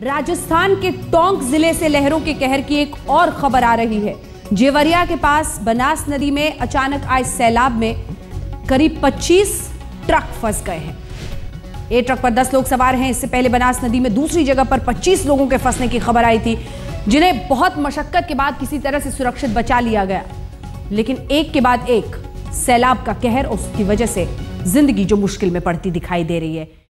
राजस्थान के टोंक जिले से लहरों के कहर की एक और खबर आ रही है। जेवरिया के पास बनास नदी में अचानक आए सैलाब में करीब 25 ट्रक फंस गए हैं। एक ट्रक पर 10 लोग सवार हैं। इससे पहले बनास नदी में दूसरी जगह पर 25 लोगों के फंसने की खबर आई थी, जिन्हें बहुत मशक्कत के बाद किसी तरह से सुरक्षित बचा लिया गया। लेकिन एक के बाद एक सैलाब का कहर, उसकी वजह से जिंदगी जो मुश्किल में पड़ती दिखाई दे रही है।